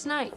last night.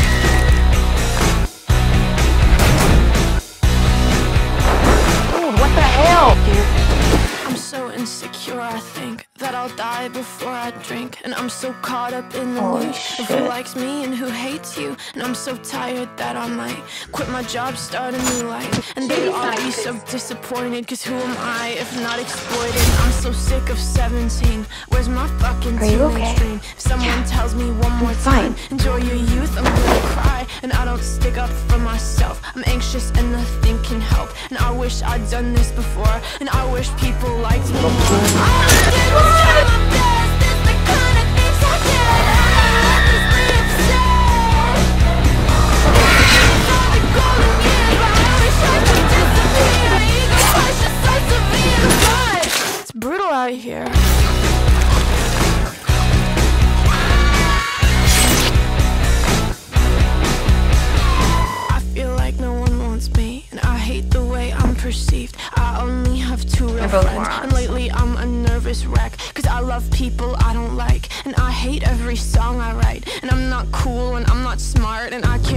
Dude, what the hell? I'm so insecure, I think that I'll die before I drink. And I'm so caught up in the news of who likes me and who hates you. And I'm so tired that I might quit my job, start a new life. And they'd all be so disappointed, cause who am I if not exploited? I'm so sick of 17. Where's my fucking teenage dream? If someone tells me one more time, enjoy your youth, I'm gonna cry. And I don't stick up for myself. I'm anxious and nothing can help. And I wish I'd done this before. And I wish people liked me more. All I did was try my best. It's the kind of things I get. I'm endlessly upset. All the golden years, but I wish I could disappear. Ego crush the sights of me in the blood. It's brutal out here. I feel like no one wants me, and I hate the way I'm perceived. I only have two real friends, and lately I'm a nervous wreck. Cause I love people I don't like, and I hate every song I write. And I'm not cool, and I'm not smart, and I can't